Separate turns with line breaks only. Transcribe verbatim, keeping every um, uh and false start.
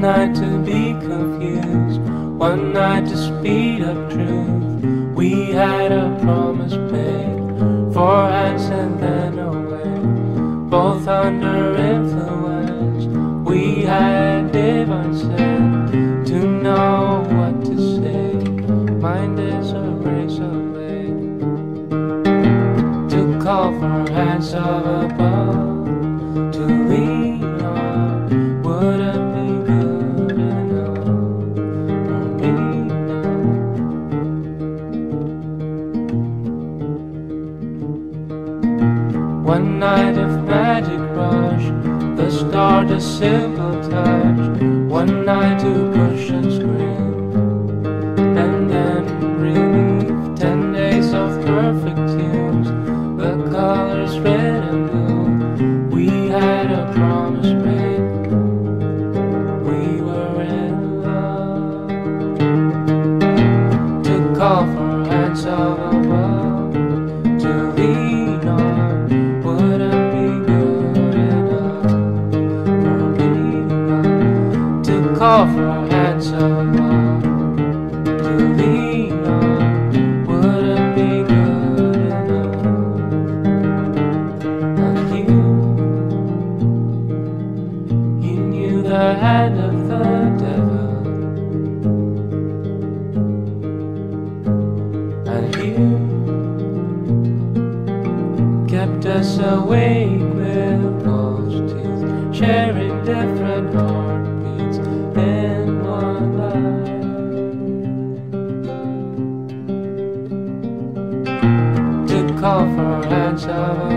One night to be confused, one night to speed up truth. We had a promise made, four hands and then away, both under influence. We had divine sense to know what to say. Mind is a razor blade to call for hands of above, to lean on wouldn't be good enough for me now. One night of magic rush, the start a simple touch. One night to push and scream, and then relief. Ten days of perfect tunes, the colors red and blue. We had a promise made, we were in love. To call for hands of above, to lean on wouldn't be good enough for me now. To call for hands of above, to lean on wouldn't be good enough. And you, you knew the hand of the devil, and you kept us awake with false teeth, sharing different heartbeats in one life. To call for hands of